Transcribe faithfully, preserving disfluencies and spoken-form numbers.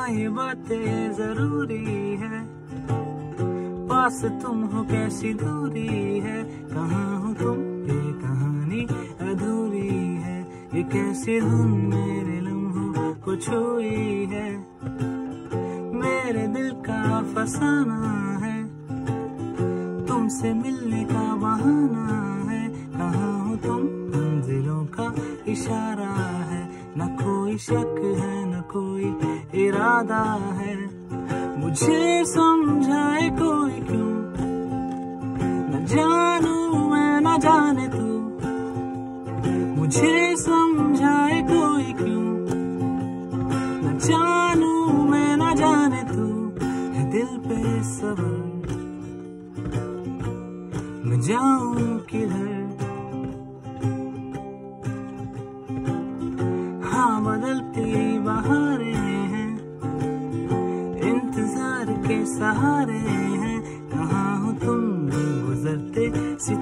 हाँ ये बातें जरूरी है, पास तुम हो कैसी दूरी है, कहाँ हो तुम ये कहानी अधूरी है, ये कैसी धुन मेरे लम्हों को छुई है, मेरे दिल का फसाना है, तुमसे मिलने का बहाना है, कहाँ हो तुम मंजिलों का इशारा है, न कोई शक है न कोई इरादा है, मुझे समझाए कोई क्यों, न जानू मैं न जाने तू, मुझे समझाए कोई क्यों, न जानू मैं न जाने तू, है दिल पे सवार मैं जाऊं किधर। हाँ बदलती बहारें हैं, इंतजार के सहारे हैं, कहाँ